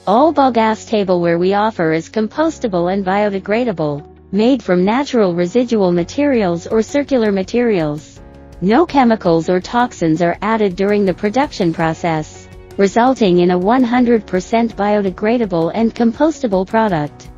All Bagasse tableware we offer is compostable and biodegradable, made from natural residual materials or circular materials. No chemicals or toxins are added during the production process, resulting in a 100% biodegradable and compostable product.